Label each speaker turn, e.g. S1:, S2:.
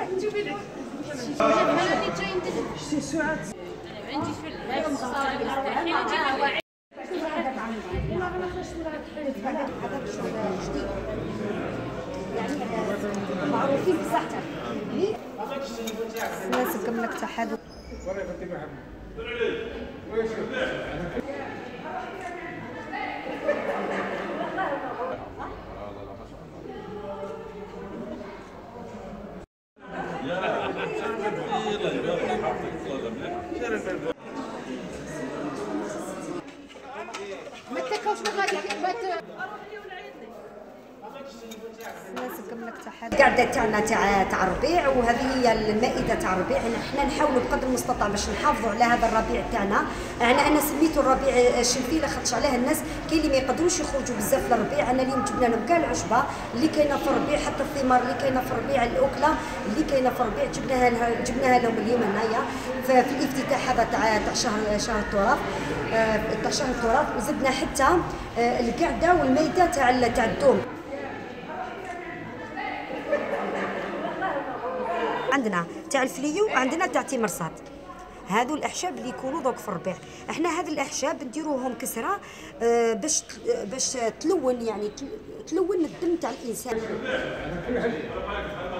S1: معروفين بصحتك. الناس كملك تحدث. ما تكوش بغادي الناس كملك تحدث. القعده تاعنا تاع الربيع، وهذه هي المائده تاع الربيع. حنا نحاولوا بقدر المستطاع باش نحافظوا على هذا الربيع تاعنا. انا سميته الربيع الشنفيله خاطش عليه الناس كاين اللي ما يقدروش يخرجوا بزاف للربيع. انا اليوم جبنا لهم كاع العشبه اللي كاينه في الربيع، حتى الثمار اللي كاينه في الربيع، الاكله اللي كاينه في الربيع جبناها لهم اليوم هنايا في الافتتاح هذا تاع شهر التراث، تاع شهر التراث. وزدنا حتى القعده والمائده تاع الدوم. عندنا تاع الفليو وعندنا تاع تيمرصاد. هادو الاحشاب اللي يكونوا دوك في الربيع. احنا هاد الاحشاب نديروهم كسره باش تلون، يعني تلون الدم تاع الانسان.